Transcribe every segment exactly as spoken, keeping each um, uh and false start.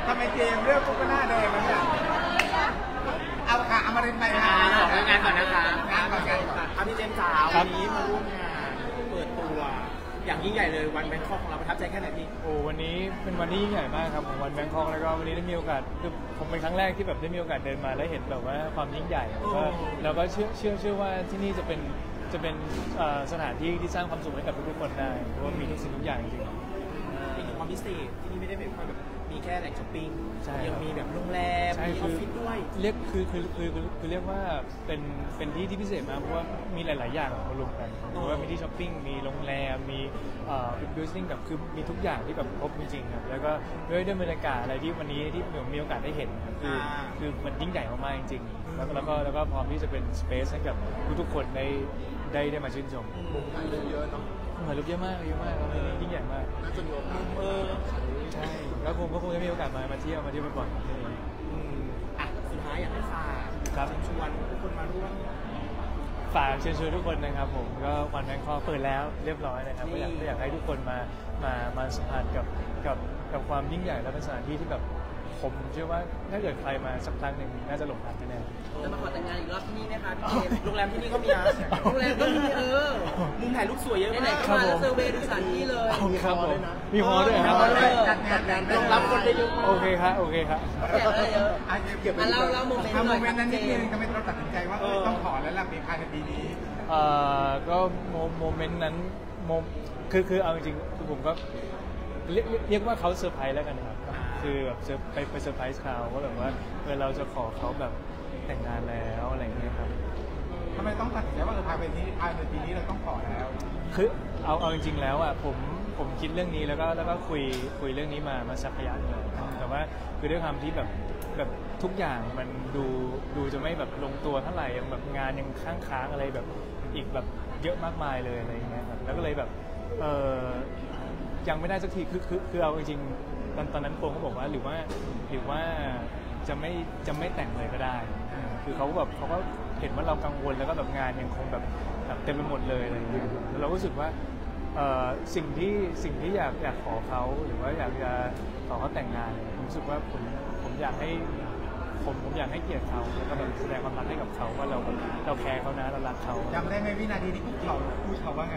ทำไมเจมเรื่องพวกก็หน้าแดงมันเนี่ยเอาค่ะอมรินทร์ไปค่ะงานก่อนนะคะงานก่อนงานก่อนครับพี่เจมส์สาววันนี้มาร่วมงานเปิดตัวอย่างยิ่งใหญ่เลยวันแบงคอกของเราประทับใจแค่ไหนพี่โอ้วันนี้เป็นวันที่ยิ่งใหญ่มากครับของวันแบงคอกแล้วก็วันนี้ได้มีโอกาสคือผมเป็นครั้งแรกที่แบบได้มีโอกาสเดินมาแล้วเห็นแบบว่าความยิ่งใหญ่แล้วก็เราก็เชื่อเชื่อเชื่อว่าที่นี่จะเป็นจะเป็นสถานที่ที่สร้างความสุขให้กับทุกๆคนได้เพราะว่ามีทุกสิ่งทุกอย่างจริงๆอีกความพิเศษที่นี่ไม่ได้เป็นแบบมีแค่แหล่งช้อปปิ้งยังมีแบบโรงแรมมีออฟฟิศด้วยเรียกคือคือคือคือเรียกว่าเป็นเป็นที่ที่พิเศษมากเพราะว่ามีหลายๆอย่างมารวมกันเพราะว่ามีที่ช้อปปิ้งมีโรงแรมมีเอ่อบิวติ้งแบบคือมีทุกอย่างที่แบบครบจริงๆครับแล้วก็ด้วยด้วยบรรยากาศอะไรที่วันนี้ที่ผมมีโอกาสได้เห็นคือคือมันยิ่งใหญ่มากๆจริงๆแล้วแล้วก็แล้วก็พร้อมที่จะเป็นสเปซให้กับทุกๆคนได้ได้ได้มาชื่นชมมุมถ่ายรูปเยอะเนาะเหมือนรูปเยอะมากเยอะมากครับยิ่งใหญ่มากน่าจะมีโอกาสเออใช่แล้วคงก็คงจะมีโอกาสมามาเที่ยวมาเที่ยวบ่อยๆอ่ะสุดท้ายอยากให้ฝากครับชวนทุกคนมาร่วมฝากเชิญชวนทุกคนนะครับผมก็วันแบงคอกเปิดแล้วเรียบร้อยนะครับก็อยากอยากให้ทุกคนมามามาสัมผัสกับกับกับความยิ่งใหญ่และเป็นสถานที่ที่แบบผมเชื่อว่าถ้าเกิดใครมาสักครั้งหนึ่งน่าจะหลงรักแน่ๆจะมาขอแต่งงานอีกรอบที่นี่ไหมคะพี่เจมโรงแรมที่นี่ก็มีนะโรงแรมก็มีเออมุมถ่ายรูปสวยเยอะมากเข้ามาแล้วเซอร์เวย์ดูสถานที่เลยมีครับผมมีฮอด้วยครับจัดงานรองรับคนได้เยอะโอเคครับโอเคครับแจกได้เยอะเก็บไว้เล่าเล่าโมเมนต์หน่อยโมเมนต์นั้นนิดนึงทำไมเราตัดสินใจว่าต้องขอแล้วล่ะภายในปีนี้เอ่อก็โมเมนต์นั้นโมคือคือเอาจริงๆผมก็เรียกเรียกว่าเขาเซอร์ไพรส์แล้วกันครับคือแบบไปไปเซอร์ไพรส์เขาว่าแบบว่าเออเราจะขอเขาแบบแต่งงานแล้วอะไรอย่างเงี้ยครับทำไมต้องตัดสินใจว่าเออภายในนี้ภายในปีนี้เราต้องขอแล้วคือเอาเอาจริงๆแล้วอ่ะผมผมคิดเรื่องนี้แล้วก็แล้วก็คุยคุยเรื่องนี้มามาสักระยะนึงแต่ว่าคือด้วยความที่แบบแบบทุกอย่างมันดูดูจะไม่แบบลงตัวเท่าไหร่ยังแบบงานยังค้างค้างอะไรแบบอีกแบบเยอะมากมายเลยอะไรอย่างเงี้ยครับแล้วก็เลยแบบเออยังไม่ได้สักทีคือคือคือเอาจริงๆตอนตอนนั้นโปงเขาบอกว่าหรือว่าหรือว่าจะไม่จะไม่แต่งเลยก็ได้คือเขาแบบเขาก็เห็นว่าเรากังวลแล้วก็แบบงานยังคงแบบเต็มไปหมดเลยอะไรอย่างเงี้ยเรารู้สึกว่าสิ่งที่สิ่งที่อยากอยากขอเขาหรือว่าอยากจะขอเขาแต่งงานผมรู้สึกว่าผมผมอยากให้ผมผมอยากให้เกียรติเขาแล้วก็แบบแสดงความรักให้กับเขาว่าเราเราแคร์เขานะเรารักเขาจำได้ไหมวินาทีที่คุกเข่าพูดเขาว่าไง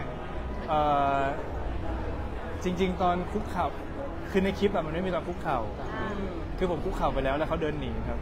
จริงๆตอนคุกเข่าคือในคลิปอะมันไม่มีตอนคุกเข่าคือผมคุกเข่าไปแล้วแล้วเขาเดินหนีครับ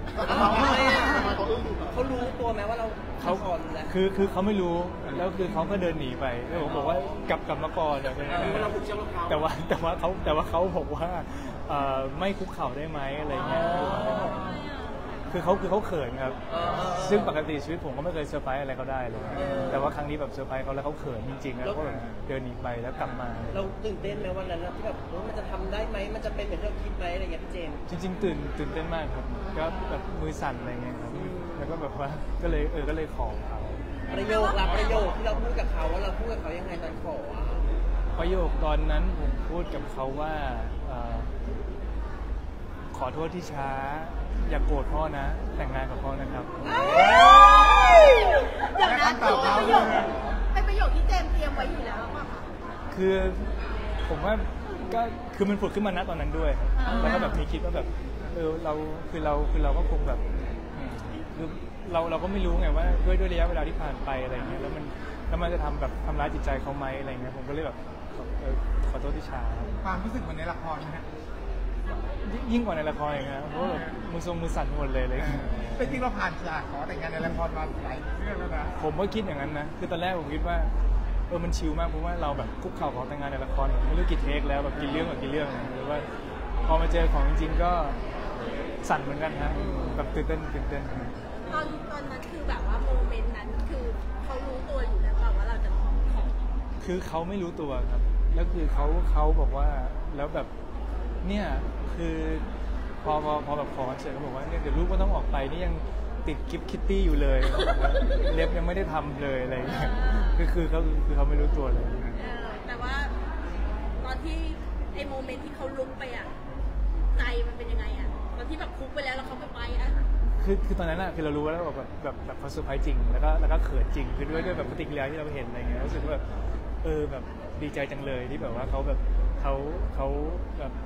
เขารู้ตัวไหมว่าเราเขาคือคือเขาไม่รู้แล้วคือเขาก็เดินหนีไปแล้วผมบอกว่ากลับกลับมาก่อนแต่ว่าแต่ว่าเขาแต่ว่าเขาบอกว่าไม่คุกเข่าได้ไหมอะไรเงี้ยคือเขาคือเขาเขินครับซึ่งปกติชีวิตผมก็ไม่เคยเซอร์ไพรส์อะไรเขาได้เลยแต่ว่าครั้งนี้แบบเซอร์ไพรส์เขาแล้วเขาเขินจริงๆแล้วก็แบบเดินหนีไปแล้วกลับมาเราตื่นเต้นไหมวันนั้นที่แบบมันจะทำได้ไหมมันจะเป็นเหมือนที่เราคิดไหมอะไรเงี้ยพี่เจมจริงๆตื่นตื่นเต้นมากครับก็แบบมือสั่นอะไรเงี้ยครับแล้วก็แบบว่าก็เลยเออก็เลยขอเขาประโยครับประโยคที่เราพูดกับเขาว่าเราพูดกับเขายังไงตอนขอประโยคตอนนั้นผมพูดกับเขาว่าขอโทษที่ช้าอย่าโกรธพ่อนะแต่งงานกับพ่อนะครับอย่างนั้นตอบเขาเลยเป็นประโยคที่เจมเตรียมไว้อยู่แล้วป่ะคะคือผมว่าก็คือมันผุดขึ้นมาณตอนนั้นด้วยแล้วก็แบบมีคิดว่าแบบเออเราคือเราคือเราก็คงแบบคือเราเราก็ไม่รู้ไงว่าด้วยด้วยระยะเวลาที่ผ่านไปอะไรเงี้ยแล้วมันแล้วมันจะทำแบบทำร้ายจิตใจเขาไหมอะไรเงี้ยผมก็เลยแบบขอโทษที่ช้าความรู้สึกเหมือนในละครนะฮะยิ่งกว่าในละครอีกนะเพราะแบบมือทรงมือสั่นหมดเลยเลยเป็นจริงเราผ่านฉากขอแต่งงานในละครมาหลายเรื่องแล้วนะผมก็คิดอย่างนั้นนะคือตอนแรกผมคิดว่าเออมันชิลมากเพราะว่าเราแบบคุกเข่าขอแต่งงานในละครไม่รู้กี่เทคแล้วแบบกี่เรื่องแบบกี่เรื่องหรือว่าพอมาเจอของจริงๆก็สั่นเหมือนกันฮะแบบตื่นเต้นตื่นเต้นตอนตอนนั้นคือแบบว่าโมเมนต์นั้นคือเขารู้ตัวอยู่แล้วว่าเราจะขอคือเขาไม่รู้ตัวครับแล้วคือเขาเขาบอกว่าแล้วแบบเนี่ยคือพอพอพอแบบขอเสร็จเขาบอกว่าเนี่ยเดี๋ยวลูกก็ต้องออกไปนี่ยังติดกิฟต์คิตตี้อยู่เลยเล็บยังไม่ได้ทำเลยอะไรอย่างเงี้ยคือคือเขาคือเขาไม่รู้ตัวเลยแต่ว่าตอนที่ไอ้โมเมนต์ที่เขาลุกไปอ่ะใจมันเป็นยังไงอ่ะตอนที่แบบคุกไปแล้วแล้วเขาไม่ไปอ่ะคือคือตอนนั้นอ่ะคือเรารู้แล้วแบบแบบแบบเขาเซอร์ไพรส์จริงแล้วก็แล้วก็เขินจริงคือด้วยด้วยแบบปฏิกิริยาที่เราเห็นอะไรเงี้ยรู้สึกว่าเออแบบดีใจจังเลยที่แบบว่าเขาแบบเขาเขาแบบ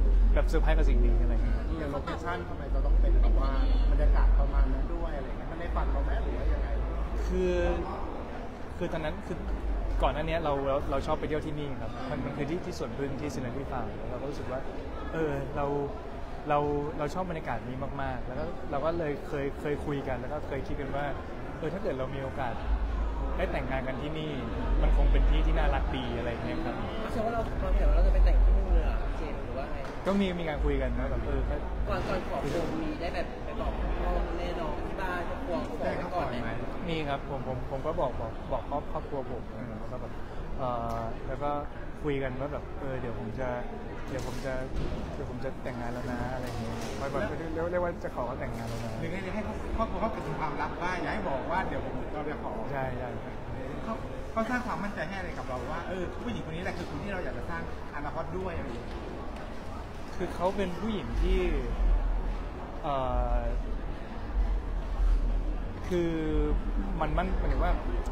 แบบเซอร์ไพรส์กับสิ่งนี้อะไรอย่างเงี้ยอย่างโลเคชั่นทำไมเราต้องเป็นแบบว่าบรรยากาศประมาณนั้นด้วยอะไรเงี้ยมันได้ฝันเราไหมหรือว่ายังไงคือคือตอนนั้นคือก่อนหน้านี้เราเราเราชอบไปเที่ยวที่นี่ครับมันมันคือที่ที่สวนพึ่งที่ซินเนอรี่ฟาร์มเราก็รู้สึกว่าเออเราเราเราชอบบรรยากาศนี้มากๆแล้วก็เราก็เลยเคยเคยคุยกันแล้วก็เคยคิดกันว่าเออถ้าเกิดเรามีโอกาสได้แต่งงานกันที่นี่มันคงเป็นที่ที่น่ารักดีอะไรอย่างเงี้ยครับไม่ใช่ว่าเราเราเห็นว่าเราจะไปแต่งที่นู่นเลยเหรอเจมส์หรือว่าไงก็มีมีการคุยกันนะแบบเออก็ก่อนก่อนขอโคมมีได้แบบไปบอกพ่อแม่น้องที่บ้านครอบครัวขอไว้ก่อนไหมมีครับผมผมผมก็บอกบอกบอกครอบครอบครัวผมแล้วก็แบบเออแล้วก็คุยกันว่าแบบเออเดี๋ยวผมจะเดี๋ยวผมจะเดี๋ยวผมจะแต่งงานแล้วนะอะไรอย่างเงี้ยไปแบบเรียกเรียกว่าจะขอเขาแต่งงานแล้วนะหรือไงให้ครอบครัวเขาเป็นความลับบ้างอย่าให้บอกว่าเดี๋ยวเราจะขอใช่ใช่เขาเขาสร้างความมั่นใจให้อะไรกับเราว่าเออผู้หญิงคนนี้แหละคือคนที่เราอยากจะสร้างอนาคตด้วยอะไรอย่างเงี้ยคือเขาเป็นผู้หญิงที่เออคือมันมันหมายถึงว่า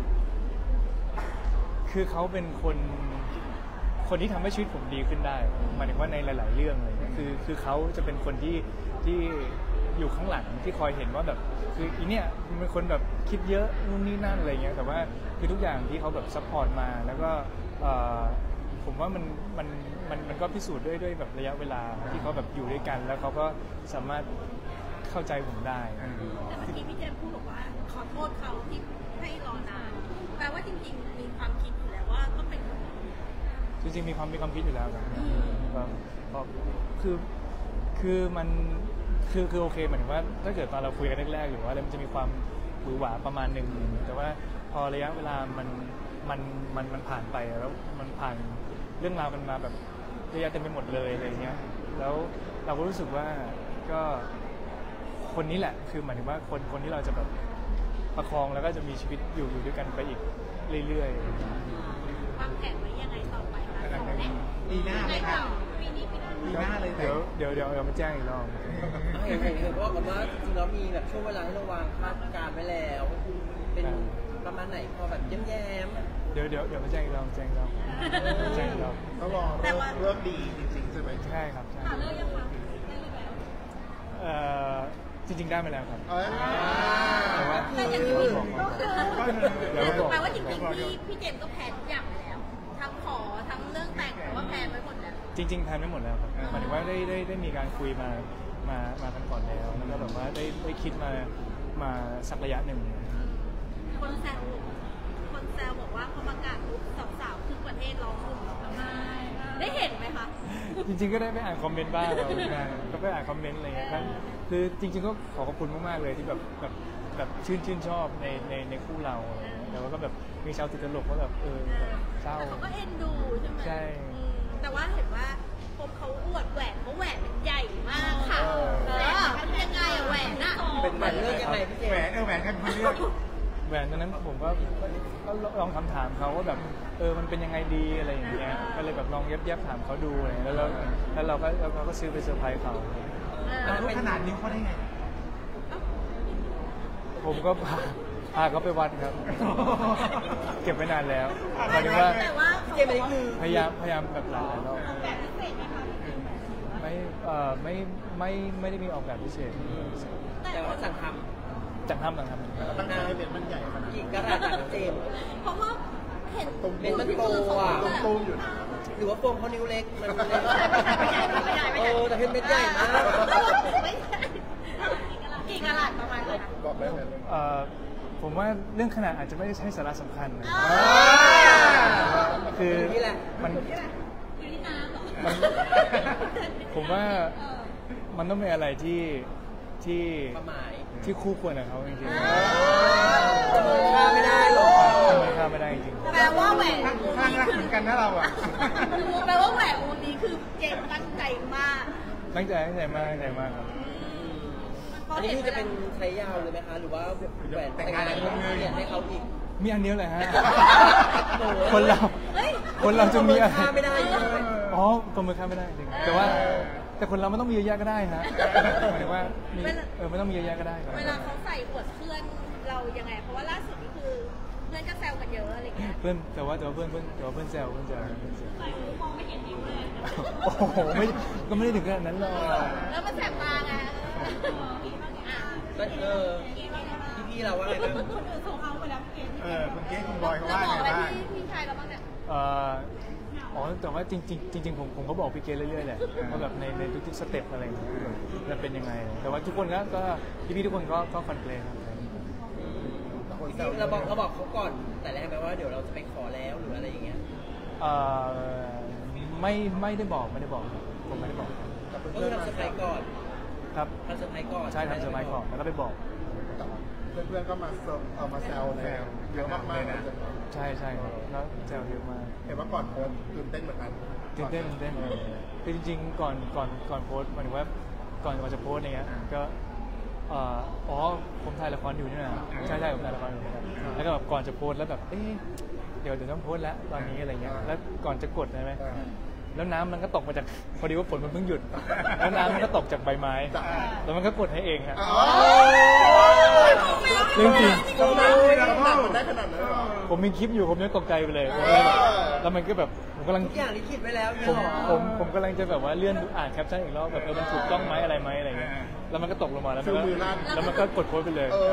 คือเขาเป็นคนคนที่ทำให้ชีวิตผมดีขึ้นได้หมายถึงว่าในหลาย ๆ เรื่องเลยคือคือเขาจะเป็นคนที่ที่อยู่ข้างหลังที่คอยเห็นว่าแบบคืออีเนี่ยมันเป็นคนแบบคิดเยอะนู่นนี่นั่นอะไรเงี้ยแต่ว่าคือทุกอย่างที่เขาแบบซัพพอร์ตมาแล้วก็เอ่อผมว่ามันมันมันมันก็พิสูจน์ด้วยด้วยแบบระยะเวลาที่เขาแบบอยู่ด้วยกัน แล้วเขาก็สามารถเข้าใจผมได้แต่เมื่อกี้พี่เจมส์พูดบอกว่าขอโทษเขาที่ให้รอนานแปลว่าจริงๆมีความคิดอยู่แล้วว่าต้องเป็นคนนี้จริงๆมีความมีความคิดอยู่แล้วครับแบบแบบคือคือมันคือคือโอเคเหมือนว่าถ้าเกิดตอนเราคุยกันแรกๆหรือว่าอะไรมันจะมีความหวือหวาประมาณหนึ่งแต่ว่าพอระยะเวลามันมันมันมันผ่านไปแล้วมันผ่านเรื่องราวกันมาแบบเยอะแยะเต็มไปหมดเลยอะไรเงี้ยแล้วเราก็รู้สึกว่าก็คนนี้แหละคือหมายถึงว่าคนคนที่เราจะแบบประคองแล้วก็จะมีชีวิตอยู่อยู่ด้วยกันไปอีกเรื่อยๆวางแผนไว้ยังไงต่อไปคะสองแน่ปีหน้าไหมครับปีนี้ปีหน้าปีหน้าเลยเดี๋ยวเดี๋ยวเดี๋ยวเรามาแจ้งอีกรอบเห็นเห็นเห็นว่ากันว่าจริงๆแล้วมีแบบช่วงเวลาที่เราวางคาดการณ์ไว้แล้ว เป็นประมาณไหนพอแบบแย้มๆเดี๋ยวเดี๋ยวเดี๋ยวมาแจ้งอีกรอบแจ้งอีกรอบแจ้งอีกรอบต้องรอเริ่มเริ่มดีจริงๆใช่ไหมใช่ครับใช่อ่าเลิกยังคะได้เลิกแล้วเอ่อจริง ๆได้มาแล้วครับเอ้ยแต่ว่าแต่อย่างนี้ก็คือเดี๋ยวบอกแปลว่าจริงๆพี่พี่เจมส์ก็แพลนทุกอย่างไปแล้วทั้งขอทั้งเรื่องแต่งแต่ว่าแพลนไว้หมดแล้วจริงๆแพลนไม่หมดแล้วครับหมายถึงว่าได้ได้ได้มีการคุยมามามากันก่อนแล้วแล้วก็แบบว่าได้ได้คิดมามาสักระยะหนึ่งคนแซวคนแซวบอกว่าพอประกาศปุ๊บสาวๆทุกประเทศร้องรุ่มร้องไห้ได้เห็นไหมคะจริงๆก็ได้ไปอ่านคอมเมนต์บ้างเราก็ไปอ่านคอมเมนต์อะไรเงี้ยครับคือจริงๆก็ขอขอบคุณมากๆเลยที่แบบแบบแบบชื่นชื่นชอบในในในคู่เราแต่ว่าก็แบบมีชาวติดตลกว่าแบบเออแบบเศร้าแต่เขาก็เอ็นดูใช่ไหมใช่อืมแต่ว่าเห็นว่าผมเขาอวดแหวนเขาแหวนมันใหญ่มากค่ะเออมันยังไงอะแหวนอะเป็นแบบเลือกยังไงพี่เจแหวมนส์เออแหวนใครเป็นคนเลือกแหวนตอนนั้นผมก็ก็ลองคำถามเขาว่าแบบเออมันเป็นยังไงดีอะไรอย่างเงี้ยก็เลยแบบลองเย็บๆถามเขาดูอะไรแล้วเราแล้วเราก็เราก็ซื้อไปเซอร์ไพรส์เขาเอมันอรู้ขนาดนิ้วเขาได้ไงผมก็พาพาเขาไปวัดครับ เก็บไว้นานแล้วหมายถึงว่าแต่ว่าพี่เจมส์อันนี้คือพยายามพยายามแบบหลายรอบแบบพิเศษไหมคะไม่เอ่อไม่ไม่ไม่ได้มีออกแบบพิเศษแต่ว่าสั่งทจังทำจังทำมันใหญ่เป็นมันใหญ่ขนาดำกี่กระดาษจากเจมส์เพราะว่าเห็นเป็นมันโตอ่ะตุ้มๆอยู่นะหรือว่าโฟมเขานิ้วเล็กมันเล็กไม่ใหญ่ไม่ใหญ่เออแต่เพชรเม็ดใหญ่มากไม่ใช่กี่กะลัดประมาณไหนคะบอกได้เลยเอ่อผมว่าเรื่องขนาดอาจจะไม่ได้ใช่สาระสำคัญนะคือมันอยู่ที่น้ำเหรอมันผมว่ามันต้องเป็นอะไรที่ที่ประหมายที่คู่ควรกับเขาจริงจะมองข้ามไม่ได้หรอกๆทำไมข้ามไม่ได้จริงแปลว่าแหวนข้างรักเหมือนกันนะเราอ่ะแปลว่าแหวนวงนี้คือเจมส์ตั้งใจมากๆตั้งใจตั้งใจมากตั้งใจมากครับอันนี้คือจะเป็นใช้ยาวเลยไหมคะ หรือว่าแหวนแต่งงานเปลี่ยนให้เขาอีกมีอันเดียวเลยฮะโอ้โหคนเราเฮ้ยคนเราจะมีอะไรข้ามไม่ได้เลยอ๋อประเมินค่าไม่ได้จริงแต่ว่าแต่คนเราไม่ต้องมีเยอะแยะก็ได้ฮะหมายถึงว่ามีเออไม่ต้องมีเยอะแยะก็ได้ครับเวลาเขาใส่อวดเพื่อนเรายังไง เพราะว่าล่าสุดนี่คือเพื่อนก็แซวกันเยอะอะไรเงี้ยเพื่อนแต่ว่าแต่ว่าเพื่อนเพื่อนแต่ว่าเพื่อนแซวเพื่อนแซวเพื่อนแซวใส่หูมองไม่เห็นนิ้วเลยโอ้โหไม่ก็ไม่ได้ถึงขนาดนั้นหรอกแล้วมันแสบตาไงก็เออพี่ๆเราว่าไงบ้างคนอื่นส่งเอาไปแล้วเกณฑ์เออคุณเก๊คุณบอยเขาแล้วว่าบอกไงอะไรบ้างพี่พี่ชายเราบ้างเนี่ยเอ่ออ๋อแต่ว่าจริงๆจริงๆผมผมก็บอกพี่เกณเรื่อยๆแหละว่าแบบในในทุกๆสเต็ปอะไรอย่างเงี้ยจะเป็นยังไงแต่ว่าทุกคนก็ก็พี่ๆทุกคนก็ก็คอนเพลนครับพี่ๆเราบอกเราบอกเขาก่อนแต่แรกไหมว่าเดี๋ยวเราจะไปขอแล้วหรืออะไรอย่างเงี้ยเอ่อไม่ไม่ได้บอกไม่ได้บอกผมไม่ได้บอกก็คือทำเซอร์ไพรส์ก่อนครับทำเซอร์ไพรส์ก่อนใช่ทำเซอร์ไพรส์ก่อนแล้วก็ไปบอกเพื่อนๆก็มาเซอร์เอามาแซวเลยเยอะมากๆเลยนะใช่ใช่ครับแล้วแซวเยอะมากเห็นว่าก่อนโพสต์ตื่นเต้นเหมือนกันตื่นเต้นตื่นเต้นคือจริงๆก่อนก่อนก่อนโพสต์หมายถึงว่าก่อนก่อนจะโพสต์อะไรเงี้ยก็เอ่ออ๋อผมถ่ายละครอยู่นี่นะใช่ใช่ผมถ่ายละครอยู่นะครับแล้วก็แบบก่อนจะโพสต์แล้วแบบเอ๊ะเดี๋ยวเดี๋ยวต้องโพสต์แล้วตอนนี้อะไรเงี้ยแล้วก่อนจะกดใช่ไหมแล้วน้ำมันก็ตกมาจากพอดีว่าฝนมันเพิ่งหยุดแล้วน้ำมันก็ตกจากใบไม้แล้วมันก็กดให้เองครับเรื่องจริงเราหนักเลยนะหนักมันได้ขนาดนั้นเหรอผมมีคลิปอยู่ผมยังตกใจไปเลยผมเลยแบบแล้วมันก็แบบผมกำลังทุกอย่างที่คิดไว้แล้วเนี่ยผมหรอผมผมกำลังจะแบบว่าเลื่อนอ่านแคปชั่นอีกรอบแบบเออมันถูกต้องไหมอะไรไหมอะไรเงี้ยแล้วมันก็ตกลงมาแล้วมันก็แล้วมันก็กดโพสต์ไปเลยเอ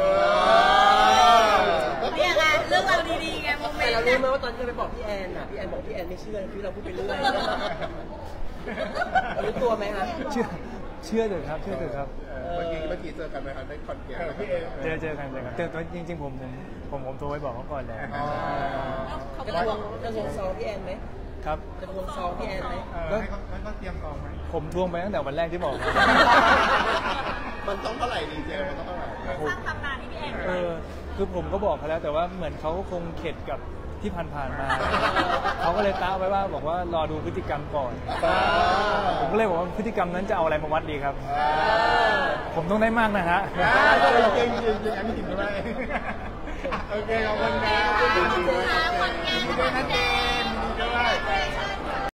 อเนี่ยไงเรื่องราวดีๆไงโมเมแต่นเราต์รู้เนี่ยไหมว่าตอนที่เราไปบอกพี่แอนอ่ะพี่แอนบอกพี่แอนไม่เชื่อคือเราพูดไปเรื่อยรู้ตัวไหมคะเชื่อเชื่อเถอะครับเชื่อเถอะครับเมื่อกี้เมื่อกี้เจอกันไหมครับได้คอนเทนต์พี่เอเจอเจอกันเจอกันแต่แต่จริงๆผมผมผมผมโทรไปบอกเขาก่อนแหละเขาจะก็ทบวอง กจะทวงซองพี่แอนไหมครับจะทวงซองพี่แอนไหมเออให้เขาให้เขาเตรียมซองไหมผมทวงไปตั้งแต่วันแรกที่บอกมันต้องเท่าไหร่ดีเจมันต้องเท่าไหร่สร้างตำนานที่พี่แอนเออคือผมก็บอกเขาแล้วแต่ว่าเหมือนเขาคงเข็ดกับที่ผ่านๆมา เขาก็เลยตาไว้ว่าบอกว่ารอดูพฤติกรรมก่อน ผมก็เลยบอกว่าพฤติกรรมนั้นจะเอาอะไรมาวัดดีครับ ผมต้องได้มากนะฮะจริงจริงจริงอันนี้จริงด้วยโอเคขอบคุณครับขอบคุณค่ะ